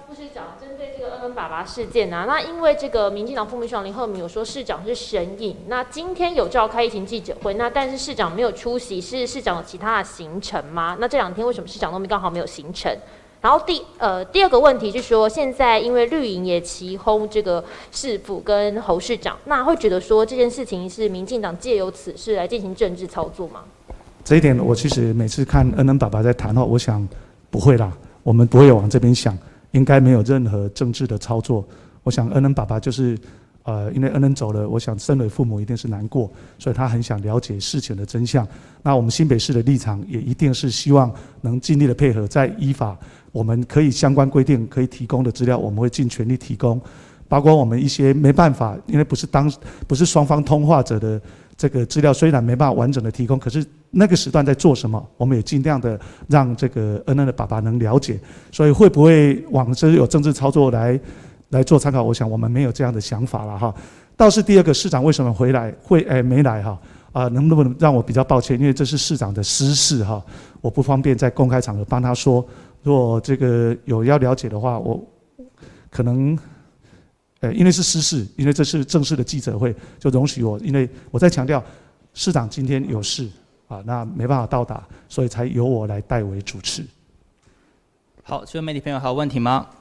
副市长，针对这个恩恩爸爸事件啊，那因为这个民进党副秘书长林鹤鸣有说市长是神隐，那今天有召开疫情记者会，那但是市长没有出席，是市长有其他的行程吗？那这2天为什么市长都刚好没有行程？然后第二个问题是说，现在因为绿营也齐轰这个市府跟侯市长，那会觉得说这件事情是民进党借由此事来进行政治操作吗？ 这一点我其实每次看恩恩爸爸在谈话，我想不会啦，我们不会往这边想，应该没有任何政治的操作。我想恩恩爸爸就是因为恩恩走了，我想身为父母一定是难过，所以他很想了解事情的真相。那我们新北市的立场也一定是希望能尽力的配合，在依法我们可以相关规定可以提供的资料，我们会尽全力提供，包括我们一些没办法，因为不是双方通话者的这个资料，虽然没办法完整的提供，可是那个时段在做什么，我们也尽量的让这个恩恩的爸爸能了解。所以会不会往这有政治操作来做参考？我想我们没有这样的想法了哈。倒是第二个，市长为什么回来没来哈？能不能让我比较抱歉，因为这是市长的私事哈，我不方便在公开场合帮他说。如果这个有要了解的话，我可能因为是私事，因为这是正式的记者会，就容许我，因为我在强调市长今天有事那没办法到达，所以才由我来代为主持。 好，这位媒体朋友还有问题吗？